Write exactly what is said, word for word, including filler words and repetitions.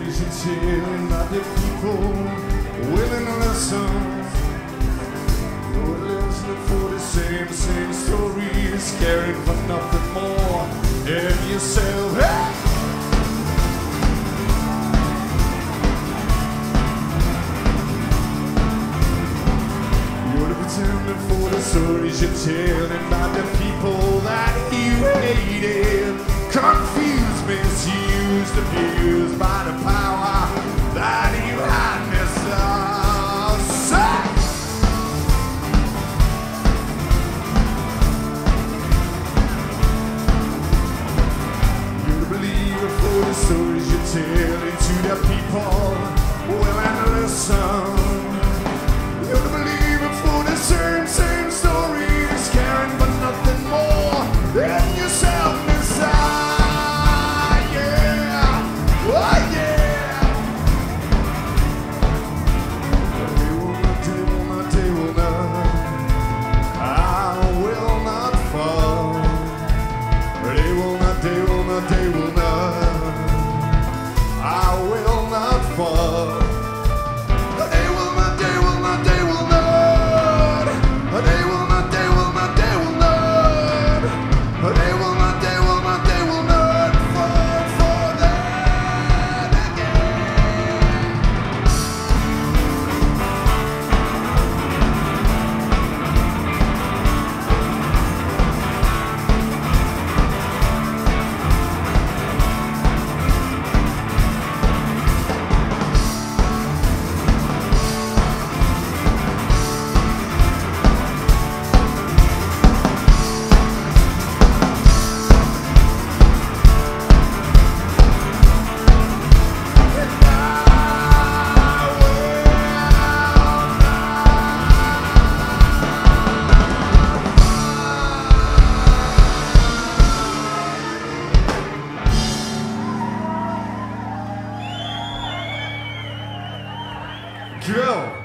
stories you're telling about the people willing to listen. You're listening for the same, same stories, caring for nothing more than yourself. Hey! You're pretending for the stories you're telling about the people that you hated, confused, misused, abused by the power that you had yourself. You're the believer for the stories you're telling to the people willing to listen. You're the believer for the same, same stories, caring for nothing more than yourself inside. Yeah, oh yeah. They will not, they will not, they will not. I will not fall. They will not, they will not, they will not. I will not fall. Drill.